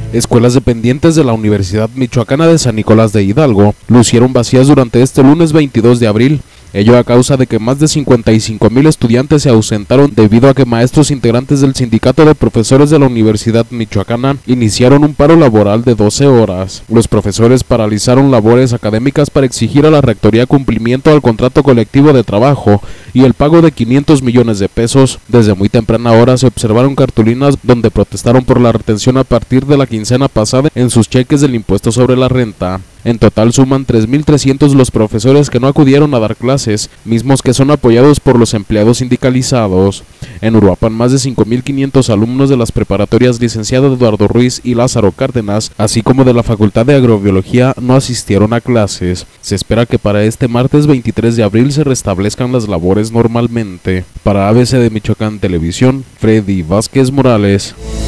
Escuelas dependientes de la Universidad Michoacana de San Nicolás de Hidalgo lucieron vacías durante este lunes 22 de abril, ello a causa de que más de 55,000 estudiantes se ausentaron debido a que maestros integrantes del Sindicato de Profesores de la Universidad Michoacana iniciaron un paro laboral de 12 horas. Los profesores paralizaron labores académicas para exigir a la Rectoría cumplimiento al contrato colectivo de trabajo y el pago de 500 millones de pesos. Desde muy temprana hora se observaron cartulinas donde protestaron por la retención a partir de la quincena pasada en sus cheques del impuesto sobre la renta. En total suman 3.300 los profesores que no acudieron a dar clases, mismos que son apoyados por los empleados sindicalizados. En Uruapan, más de 5.500 alumnos de las preparatorias Licenciado Eduardo Ruiz y Lázaro Cárdenas, así como de la Facultad de Agrobiología, no asistieron a clases. Se espera que para este martes 23 de abril se restablezcan las labores normalmente. Para ABC de Michoacán Televisión, Freddy Vázquez Morales.